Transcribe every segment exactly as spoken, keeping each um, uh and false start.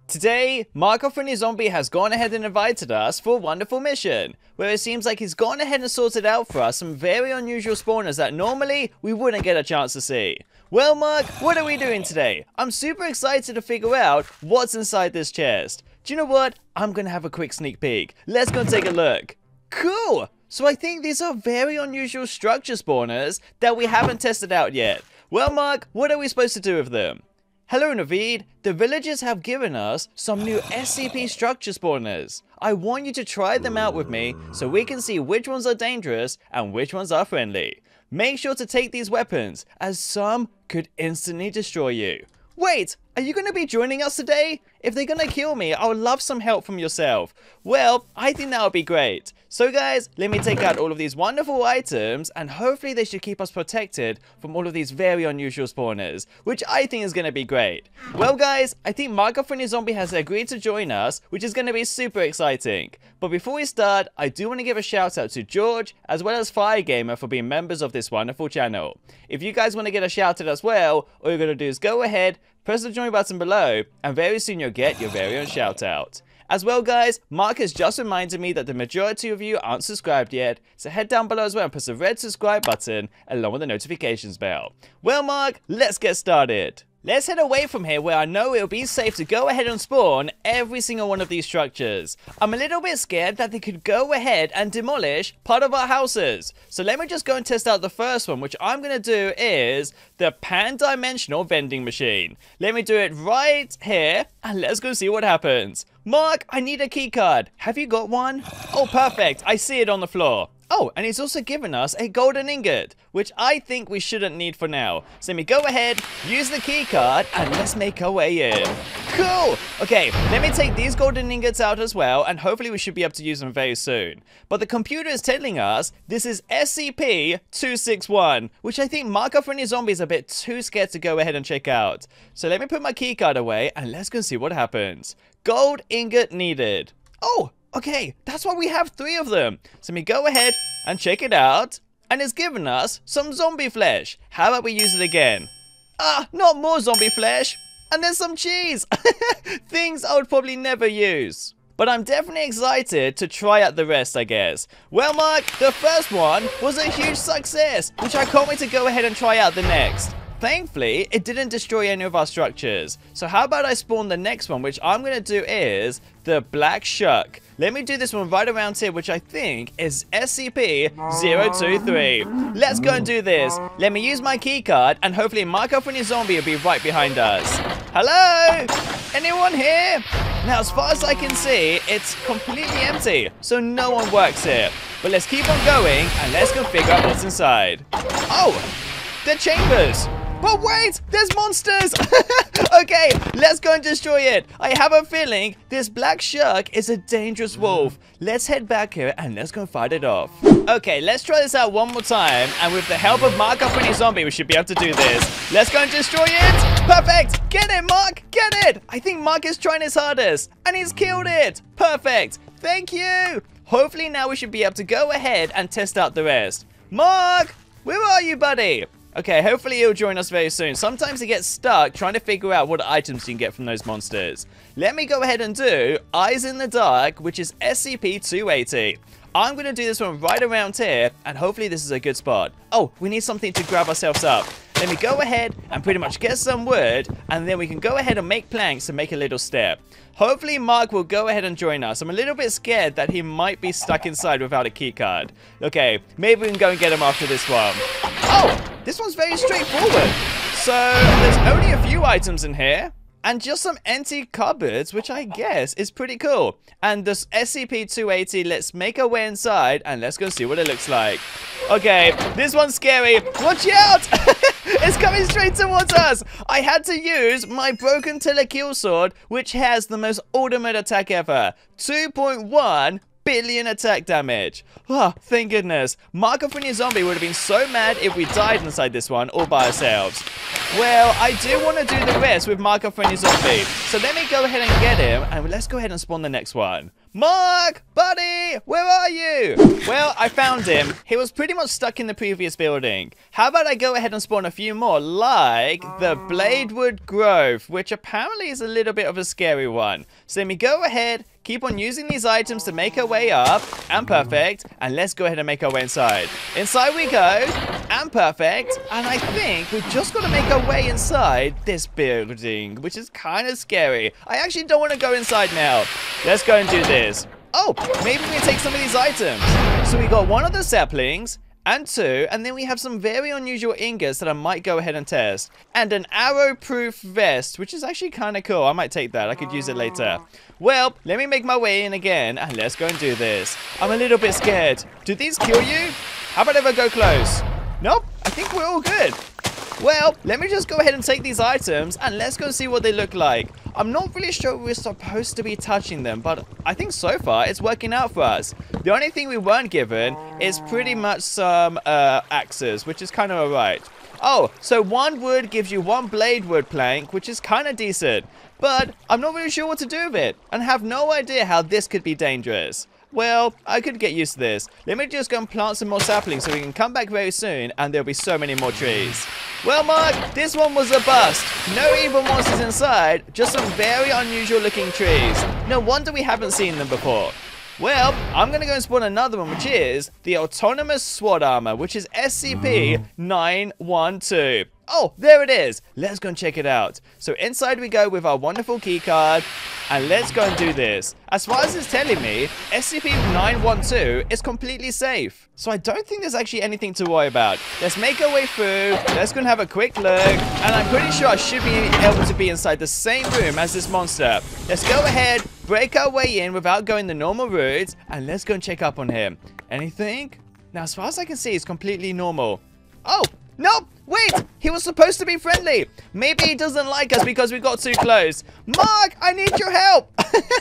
Today, Marco Friendly Zombie has gone ahead and invited us for a wonderful mission, where it seems like he's gone ahead and sorted out for us some very unusual spawners that normally we wouldn't get a chance to see. Well, Mark, what are we doing today? I'm super excited to figure out what's inside this chest. Do you know what? I'm gonna have a quick sneak peek. Let's go and take a look. Cool! So I think these are very unusual structure spawners that we haven't tested out yet. Well, Mark, what are we supposed to do with them? Hello, Naveed. The villagers have given us some new S C P structure spawners. I want you to try them out with me so we can see which ones are dangerous and which ones are friendly. Make sure to take these weapons, as some could instantly destroy you. Wait, are you going to be joining us today? If they're going to kill me, I would love some help from yourself. Well, I think that would be great. So guys, let me take out all of these wonderful items, and hopefully they should keep us protected from all of these very unusual spawners, which I think is going to be great. Well guys, I think Marco Friendly Zombie has agreed to join us, which is going to be super exciting. But before we start, I do want to give a shout out to George, as well as Firegamer, for being members of this wonderful channel. If you guys want to get a shout out as well, all you're going to do is go ahead, press the join button below, and very soon you'll get your very own shout out. As well guys, Mark has just reminded me that the majority of you aren't subscribed yet, so head down below as well and press the red subscribe button along with the notifications bell. Well Mark, let's get started. Let's head away from here where I know it'll be safe to go ahead and spawn every single one of these structures. I'm a little bit scared that they could go ahead and demolish part of our houses. So let me just go and test out the first one, which I'm going to do is the pan-dimensional vending machine. Let me do it right here and let's go see what happens. Mark, I need a key card. Have you got one? Oh, perfect. I see it on the floor. Oh, and he's also given us a golden ingot, which I think we shouldn't need for now. So let me go ahead, use the key card, and let's make our way in. Cool! Okay, let me take these golden ingots out as well, and hopefully we should be able to use them very soon. But the computer is telling us this is S C P two six one, which I think Marco Friendly Zombie is a bit too scared to go ahead and check out. So let me put my key card away, and let's go see what happens. Gold ingot needed. Oh! Okay, that's why we have three of them. So let me go ahead and check it out. And it's given us some zombie flesh. How about we use it again? Ah, not more zombie flesh. And there's some cheese. Things I would probably never use. But I'm definitely excited to try out the rest, I guess. Well, Mark, the first one was a huge success, which I can't wait to go ahead and try out the next. Thankfully, it didn't destroy any of our structures. So how about I spawn the next one, which I'm going to do is the Black Shuck. Let me do this one right around here, which I think is S C P zero two three. Let's go and do this. Let me use my key card, and hopefully Marco Friendly Zombie will be right behind us. Hello? Anyone here? Now, as far as I can see, it's completely empty, so no one works here. But let's keep on going, and let's go figure out what's inside. Oh, they're chambers. But wait, there's monsters! Okay, let's go and destroy it. I have a feeling this Black Shark is a dangerous wolf. Let's head back here and let's go fight it off. Okay, let's try this out one more time. And with the help of Marco Friendly Zombie, we should be able to do this. Let's go and destroy it. Perfect. Get it, Mark. Get it. I think Mark is trying his hardest. And he's killed it. Perfect. Thank you. Hopefully now we should be able to go ahead and test out the rest. Mark, where are you, buddy? Okay, hopefully he'll join us very soon. Sometimes he gets stuck trying to figure out what items you can get from those monsters. Let me go ahead and do Eyes in the Dark, which is S C P two eighty. I'm going to do this one right around here, and hopefully this is a good spot. Oh, we need something to grab ourselves up. Let me go ahead and pretty much get some wood, and then we can go ahead and make planks and make a little step. Hopefully Mark will go ahead and join us. I'm a little bit scared that he might be stuck inside without a key card. Okay, maybe we can go and get him after this one. Oh, this one's very straightforward. So there's only a few items in here. And just some empty cupboards, which I guess is pretty cool. And this S C P two eighty, let's make our way inside and let's go see what it looks like. Okay, this one's scary. Watch out! It's coming straight towards us. I had to use my broken telekill sword, which has the most ultimate attack ever. two point one billion attack damage. Oh, thank goodness. Marco Friendly Zombie would have been so mad if we died inside this one all by ourselves. Well, I do want to do the rest with Marco Friendly Zombie. So let me go ahead and get him, and let's go ahead and spawn the next one. Mark, buddy, where are you? Well, I found him. He was pretty much stuck in the previous building. How about I go ahead and spawn a few more, like the Bladewood Grove, which apparently is a little bit of a scary one. So let me go ahead, keep on using these items to make our way up, and perfect, and let's go ahead and make our way inside. Inside we go, and perfect, and I think we've just got to make our way inside this building, which is kind of scary. I actually don't want to go inside now. Let's go and do this. Oh, maybe we can take some of these items. So we got one of the saplings, and two, and then we have some very unusual ingots that I might go ahead and test. And an arrow-proof vest, which is actually kind of cool. I might take that. I could use it later. Well, let me make my way in again, and let's go and do this. I'm a little bit scared. Do these kill you? How about if I go close? Nope, I think we're all good. Well, let me just go ahead and take these items, and let's go see what they look like. I'm not really sure we're supposed to be touching them, but I think so far it's working out for us. The only thing we weren't given is pretty much some uh, axes, which is kind of alright. Oh, so one wood gives you one blade wood plank, which is kind of decent. But I'm not really sure what to do with it, and have no idea how this could be dangerous. Well, I could get used to this. Let me just go and plant some more saplings so we can come back very soon and there'll be so many more trees. Well, Mark, this one was a bust. No evil monsters inside, just some very unusual looking trees. No wonder we haven't seen them before. Well, I'm going to go and spawn another one, which is the Autonomous SWAT Armor, which is S C P nine one two. Oh, there it is. Let's go and check it out. So inside we go with our wonderful keycard, and let's go and do this. As far as it's telling me, S C P nine one two is completely safe. So I don't think there's actually anything to worry about. Let's make our way through. Let's go and have a quick look. And I'm pretty sure I should be able to be inside the same room as this monster. Let's go ahead, break our way in without going the normal route, and let's go and check up on him. Anything? Now, as far as I can see, it's completely normal. Oh, nope. Wait, he was supposed to be friendly. Maybe he doesn't like us because we got too close. Mark, I need your help.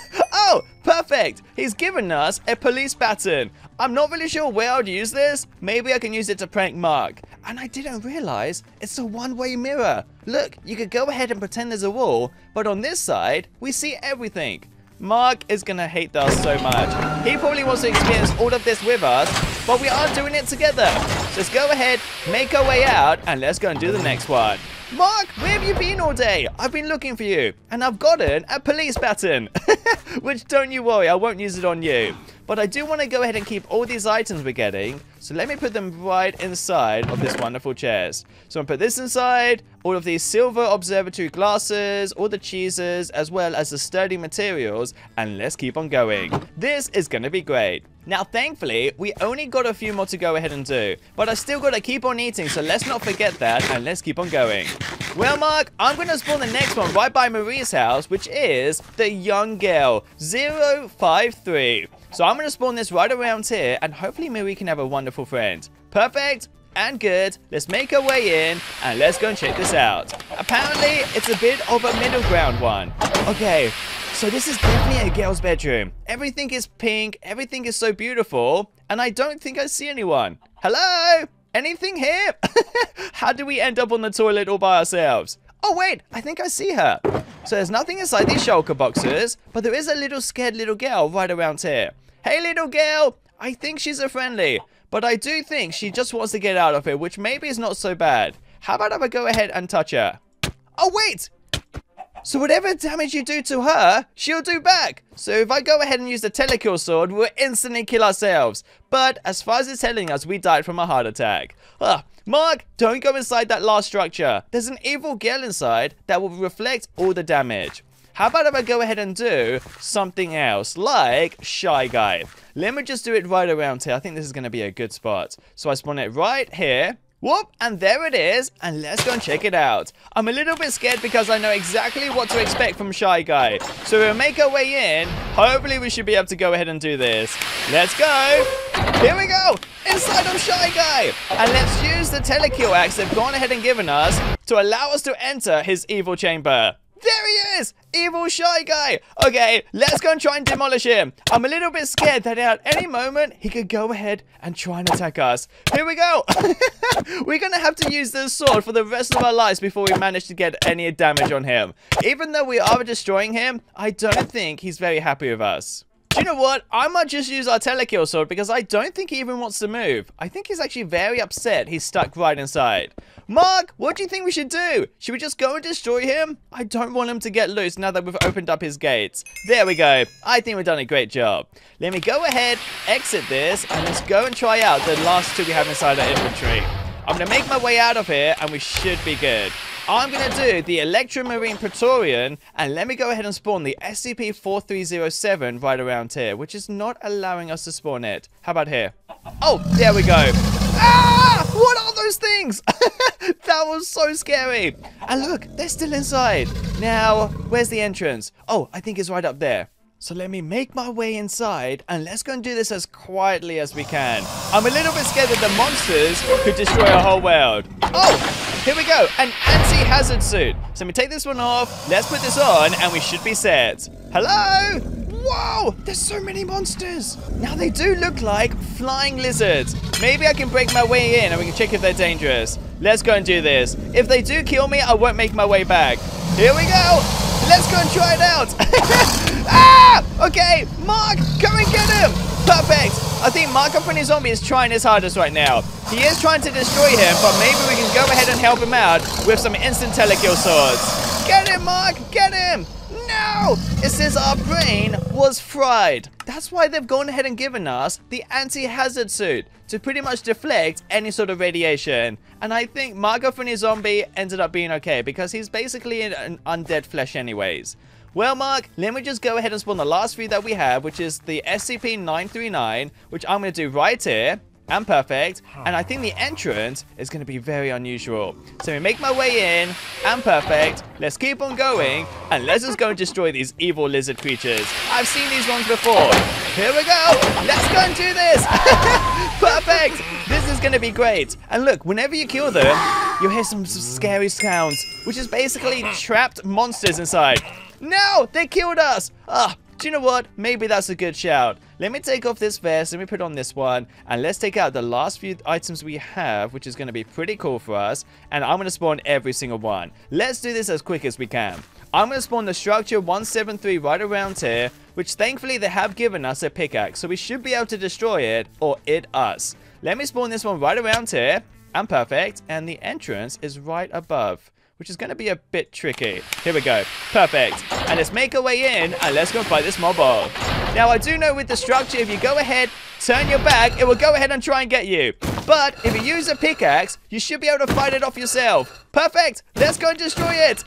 Oh, perfect. He's given us a police baton. I'm not really sure where I'd use this. Maybe I can use it to prank Mark. And I didn't realize it's a one-way mirror. Look, you could go ahead and pretend there's a wall, but on this side, we see everything. Mark is gonna hate us so much. He probably wants to experience all of this with us, but we are doing it together. So let's go ahead, make our way out, and let's go and do the next one. Mark, where have you been all day? I've been looking for you, and I've gotten a police baton. Which, don't you worry, I won't use it on you. But I do want to go ahead and keep all these items we're getting. So let me put them right inside of this wonderful chest. So I'm going to put this inside, all of these silver observatory glasses, all the cheeses, as well as the sturdy materials. And let's keep on going. This is going to be great. Now, thankfully, we only got a few more to go ahead and do. But I still got to keep on eating, so let's not forget that. And let's keep on going. Well, Mark, I'm going to spawn the next one right by Marie's house, which is the young girl, zero five three. So I'm going to spawn this right around here, and hopefully Marie can have a wonderful friend. Perfect and good. Let's make our way in, and let's go and check this out. Apparently, it's a bit of a middle ground one. Okay, so this is definitely a girl's bedroom. Everything is pink, everything is so beautiful, and I don't think I see anyone. Hello? Anything here? How do we end up on the toilet all by ourselves? Oh, wait, I think I see her. So there's nothing inside these shulker boxes, but there is a little scared little girl right around here. Hey, little girl. I think she's a friendly, but I do think she just wants to get out of here, which maybe is not so bad. How about if I go ahead and touch her? Oh, wait. So whatever damage you do to her, she'll do back. So if I go ahead and use the telekill sword, we'll instantly kill ourselves. But as far as it's telling us, we died from a heart attack. Ugh. Mark, don't go inside that last structure. There's an evil girl inside that will reflect all the damage. How about if I go ahead and do something else, like Shy Guy? Let me just do it right around here. I think this is going to be a good spot. So I spawn it right here. Whoop, and there it is, and let's go and check it out. I'm a little bit scared because I know exactly what to expect from Shy Guy. So we'll make our way in. Hopefully we should be able to go ahead and do this. Let's go. Here we go, inside of Shy Guy. And let's use the telekill axe they've gone ahead and given us to allow us to enter his evil chamber. There he is! Evil Shy Guy! Okay, let's go and try and demolish him. I'm a little bit scared that at any moment, he could go ahead and try and attack us. Here we go! We're gonna have to use this sword for the rest of our lives before we manage to get any damage on him. Even though we are destroying him, I don't think he's very happy with us. Do you know what? I might just use our telekill sword because I don't think he even wants to move. I think he's actually very upset he's stuck right inside. Mark, what do you think we should do? Should we just go and destroy him? I don't want him to get loose now that we've opened up his gates. There we go. I think we've done a great job. Let me go ahead, exit this, and let's go and try out the last two we have inside our inventory. I'm going to make my way out of here, and we should be good. I'm going to do the Electromarine Praetorian, and let me go ahead and spawn the S C P four three zero seven right around here, which is not allowing us to spawn it. How about here? Oh, there we go. Ah! What are those things? That was so scary. And look, they're still inside. Now, where's the entrance? Oh, I think it's right up there. So let me make my way inside, and let's go and do this as quietly as we can. I'm a little bit scared that the monsters could destroy our whole world. Oh, here we go, an anti-hazard suit. So let me take this one off, let's put this on, and we should be set. Hello? Whoa, there's so many monsters. Now they do look like flying lizards. Maybe I can break my way in and we can check if they're dangerous. Let's go and do this. If they do kill me, I won't make my way back. Here we go. Let's go and try it out. Ah! Okay, Mark, go and get him. Perfect. I think Marco Funny Zombie is trying his hardest right now. He is trying to destroy him, but maybe we can go ahead and help him out with some instant telekill swords. Get him, Mark, get him. No! It says our brain was fried. That's why they've gone ahead and given us the anti-hazard suit to pretty much deflect any sort of radiation. And I think Marco Funny Zombie ended up being okay because he's basically an undead flesh anyways. Well, Mark, let me just go ahead and spawn the last three that we have, which is the S C P nine three nine, which I'm going to do right here. And perfect. And I think the entrance is going to be very unusual. So we make my way in. And perfect. Let's keep on going. And let's just go and destroy these evil lizard creatures. I've seen these ones before. Here we go. Let's go and do this. Perfect. This is going to be great. And look, whenever you kill them, you hear some, some scary sounds, which is basically trapped monsters inside. No, they killed us. Ah. Do you know what? Maybe that's a good shout. Let me take off this vest, let me put on this one, and let's take out the last few items we have, which is going to be pretty cool for us, and I'm going to spawn every single one. Let's do this as quick as we can. I'm going to spawn the structure one seven three right around here, which thankfully they have given us a pickaxe, so we should be able to destroy it, or it us. Let me spawn this one right around here, and perfect, and the entrance is right above, which is going to be a bit tricky. Here we go. Perfect. And let's make our way in, and let's go fight this mob all. Now, I do know with the structure, if you go ahead, turn your back, it will go ahead and try and get you. But if you use a pickaxe, you should be able to fight it off yourself. Perfect. Let's go and destroy it.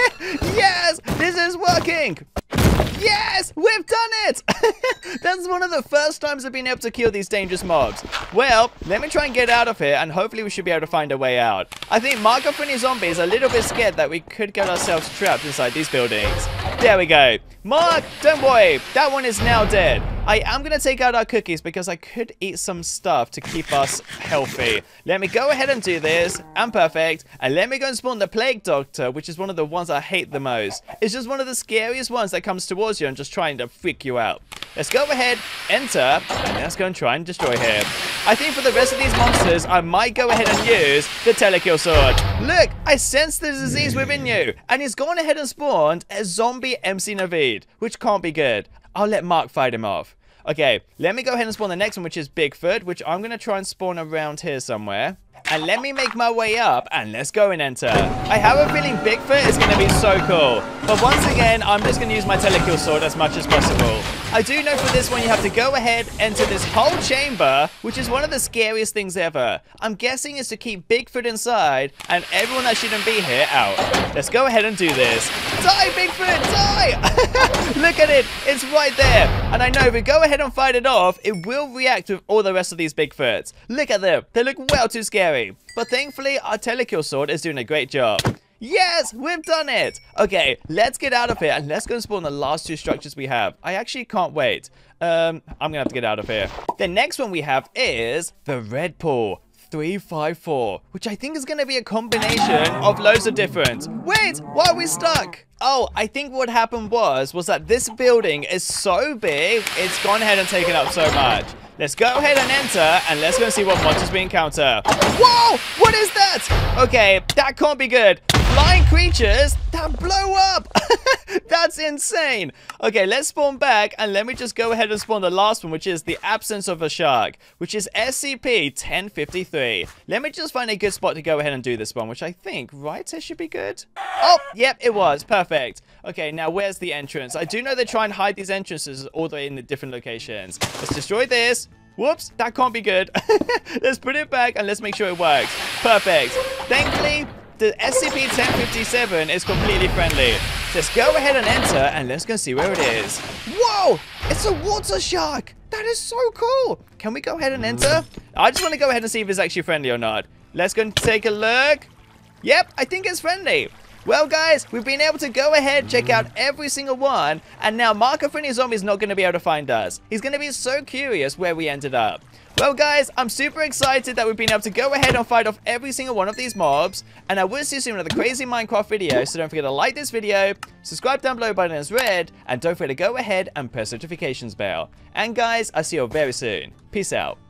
Yes, this is working. Yes, we've done it! That's one of the first times I've been able to kill these dangerous mobs. Well, let me try and get out of here, and hopefully we should be able to find a way out. I think Marco Funny Zombie is a little bit scared that we could get ourselves trapped inside these buildings. There we go. Mark, don't worry. That one is now dead. I am going to take out our cookies because I could eat some stuff to keep us healthy. Let me go ahead and do this. I'm perfect. And let me go and spawn the Plague Doctor, which is one of the ones I hate the most. It's just one of the scariest ones that comes towards you and just trying to freak you out. Let's go ahead, enter, and let's go and try and destroy him. I think for the rest of these monsters, I might go ahead and use the telekill sword. Look, I sense the disease within you. And he's gone ahead and spawned a zombie M C Naveed, which can't be good. I'll let Mark fight him off. Okay, let me go ahead and spawn the next one, which is Bigfoot, which I'm going to try and spawn around here somewhere. And let me make my way up, and let's go and enter. I have a feeling Bigfoot is going to be so cool. But once again, I'm just going to use my telekill sword as much as possible. I do know for this one, you have to go ahead, enter this whole chamber, which is one of the scariest things ever. I'm guessing it's to keep Bigfoot inside, and everyone that shouldn't be here out. Let's go ahead and do this. Die, Bigfoot, die! Look at it, it's right there. And I know if we go ahead and fight it off, it will react with all the rest of these Bigfoots. Look at them, they look well too scary. But thankfully, our telekill sword is doing a great job. Yes, we've done it. Okay, let's get out of here and let's go and spawn the last two structures we have. I actually can't wait. Um, I'm gonna have to get out of here. The next one we have is the Red Pool three five four, which I think is gonna be a combination of loads of different. Wait, why are we stuck? Oh, I think what happened was, was that this building is so big, it's gone ahead and taken up so much. Let's go ahead and enter, and let's go and see what monsters we encounter. Whoa! What is that? Okay, that can't be good. flying creatures that blow up. That's insane. Okay, let's spawn back, and let me just go ahead and spawn the last one, which is the absence of a shark, which is S C P ten fifty-three. Let me just find a good spot to go ahead and do this one, which I think right here should be good. Oh, yep, it was. Perfect. Okay, now where's the entrance? I do know they try and hide these entrances all the way in the different locations. Let's destroy this. Whoops, that can't be good. Let's put it back, and let's make sure it works. Perfect. Thankfully, the S C P ten fifty-seven is completely friendly. Just go ahead and enter, and let's go see where it is. Whoa! It's a water shark! That is so cool! Can we go ahead and enter? I just want to go ahead and see if it's actually friendly or not. Let's go and take a look. Yep, I think it's friendly. Well, guys, we've been able to go ahead, check out every single one, and now Marco Friendly Zombie is not going to be able to find us. He's going to be so curious where we ended up. Well, guys, I'm super excited that we've been able to go ahead and fight off every single one of these mobs, and I will see you soon in another crazy Minecraft video, so don't forget to like this video, subscribe down below, button is red, and don't forget to go ahead and press the notifications bell. And guys, I'll see you all very soon. Peace out.